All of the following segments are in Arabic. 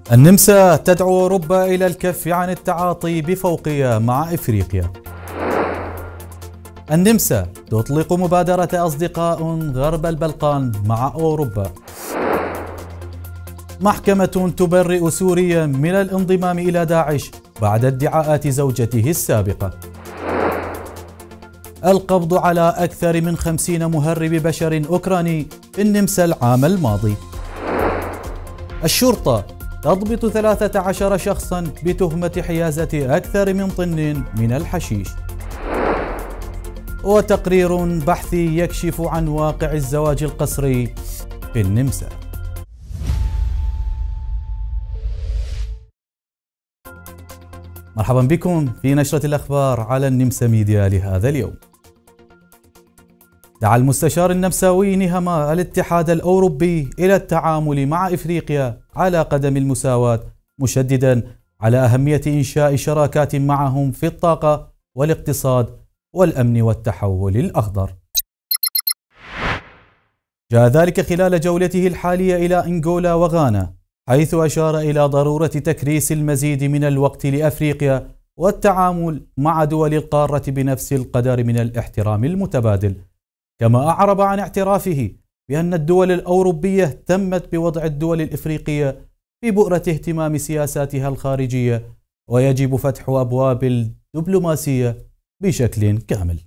النمسا تدعو أوروبا إلى الكف عن التعاطي بفوقية مع إفريقيا. النمسا تطلق مبادرة أصدقاء غرب البلقان مع أوروبا. محكمة تبرئ سوريا من الانضمام إلى داعش بعد ادعاءات زوجته السابقة. القبض على أكثر من 50 مهرب بشر أوكراني في النمسا العام الماضي. الشرطة تضبط 13 شخصا بتهمة حيازة أكثر من طن من الحشيش. وتقرير بحثي يكشف عن واقع الزواج القسري في النمسا. مرحبا بكم في نشرة الأخبار على النمسا ميديا لهذا اليوم. دعا المستشار النمساوي نهما الاتحاد الأوروبي إلى التعامل مع إفريقيا على قدم المساواة، مشددا على أهمية إنشاء شراكات معهم في الطاقة والاقتصاد والأمن والتحول الأخضر. جاء ذلك خلال جولته الحالية إلى أنغولا وغانا، حيث أشار إلى ضرورة تكريس المزيد من الوقت لأفريقيا والتعامل مع دول القارة بنفس القدر من الاحترام المتبادل، كما أعرب عن اعترافه بأن الدول الأوروبية اهتمت بوضع الدول الإفريقية في بؤرة اهتمام سياساتها الخارجية، ويجب فتح أبواب الدبلوماسية بشكل كامل.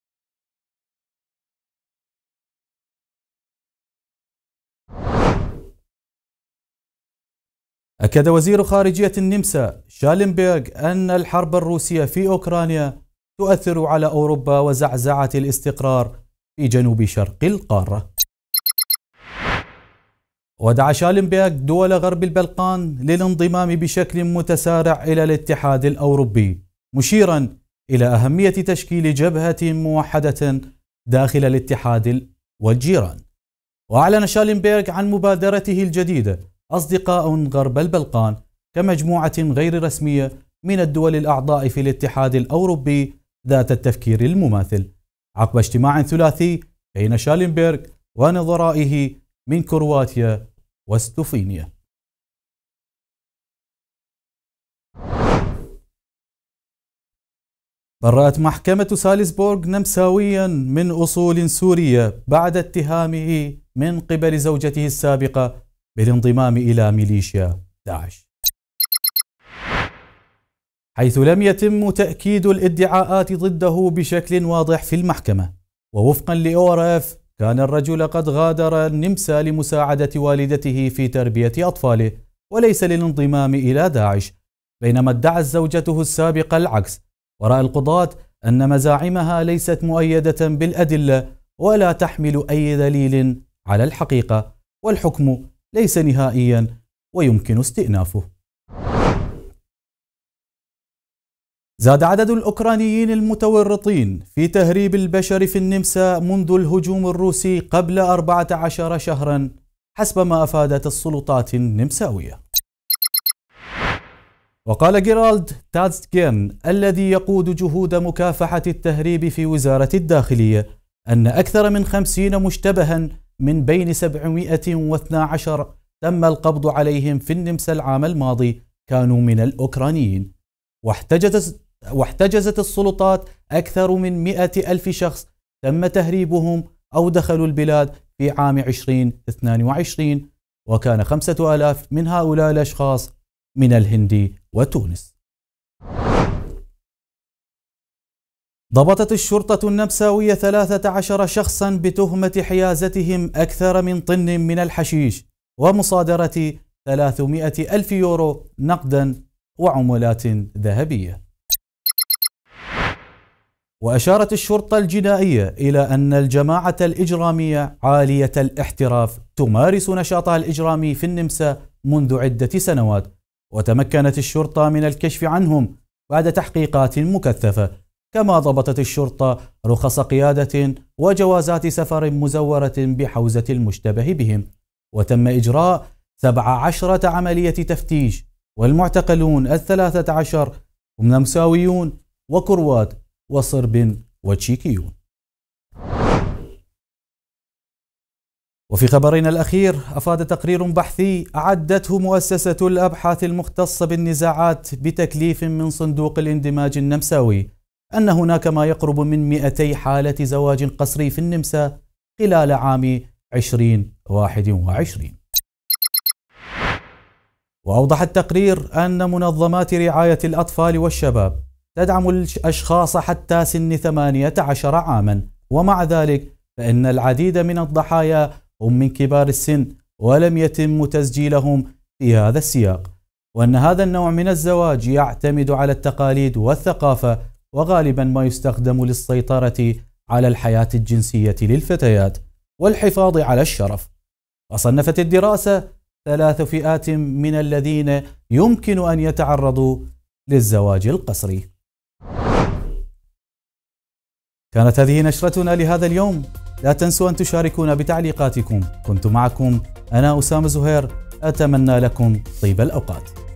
أكد وزير خارجية النمسا شالنبرغ أن الحرب الروسية في أوكرانيا تؤثر على أوروبا وزعزعة الاستقرار في جنوب شرق القارة. ودعا شالنبرغ دول غرب البلقان للانضمام بشكل متسارع إلى الاتحاد الأوروبي، مشيرا إلى أهمية تشكيل جبهة موحدة داخل الاتحاد والجيران. وأعلن شالنبرغ عن مبادرته الجديدة أصدقاء غرب البلقان كمجموعة غير رسمية من الدول الأعضاء في الاتحاد الأوروبي ذات التفكير المماثل، عقب اجتماع ثلاثي بين شالنبرغ ونظرائه من كرواتيا وسلوفينيا. برأت محكمة سالزبورغ نمساويا من أصول سورية بعد اتهامه من قبل زوجته السابقة بالانضمام إلى ميليشيا داعش، حيث لم يتم تأكيد الادعاءات ضده بشكل واضح في المحكمة. ووفقا لأوراف كان الرجل قد غادر النمسا لمساعدة والدته في تربية أطفاله وليس للانضمام إلى داعش، بينما ادعت زوجته السابقة العكس. ورأى القضاة أن مزاعمها ليست مؤيدة بالأدلة ولا تحمل أي دليل على الحقيقة، والحكم ليس نهائيا ويمكن استئنافه. زاد عدد الأوكرانيين المتورطين في تهريب البشر في النمسا منذ الهجوم الروسي قبل 14 شهرا حسب ما أفادت السلطات النمساوية. وقال جيرالد تاتسجين الذي يقود جهود مكافحة التهريب في وزارة الداخلية أن أكثر من 50 مشتبها من بين 712 تم القبض عليهم في النمسا العام الماضي كانوا من الأوكرانيين. واحتجزت السلطات أكثر من 100,000 شخص تم تهريبهم أو دخلوا البلاد في عام 2022، وكان 5,000 من هؤلاء الأشخاص من الهند وتونس. ضبطت الشرطة النمساوية 13 شخصا بتهمة حيازتهم أكثر من طن من الحشيش ومصادرة 300,000 يورو نقدا وعملات ذهبية. وأشارت الشرطة الجنائية إلى أن الجماعة الإجرامية عالية الاحتراف تمارس نشاطها الإجرامي في النمسا منذ عدة سنوات، وتمكنت الشرطة من الكشف عنهم بعد تحقيقات مكثفة. كما ضبطت الشرطة رخص قيادة وجوازات سفر مزورة بحوزة المشتبه بهم، وتم إجراء 17 عملية تفتيش، والمعتقلون 13 هم نمساويون وكروات وصرب وتشيكيون. وفي خبرنا الأخير، أفاد تقرير بحثي أعدته مؤسسة الأبحاث المختصة بالنزاعات بتكليف من صندوق الاندماج النمساوي أن هناك ما يقرب من 200 حالة زواج قسري في النمسا خلال عام 2021. وأوضح التقرير أن منظمات رعاية الأطفال والشباب تدعم الأشخاص حتى سن 18 عاما، ومع ذلك فإن العديد من الضحايا هم من كبار السن ولم يتم تسجيلهم في هذا السياق، وأن هذا النوع من الزواج يعتمد على التقاليد والثقافة، وغالبا ما يستخدم للسيطرة على الحياة الجنسية للفتيات والحفاظ على الشرف. وصنفت الدراسة 3 فئات من الذين يمكن أن يتعرضوا للزواج القسري. كانت هذه نشرتنا لهذا اليوم، لا تنسوا أن تشاركونا بتعليقاتكم. كنت معكم أنا أسامة زهير، أتمنى لكم طيب الأوقات.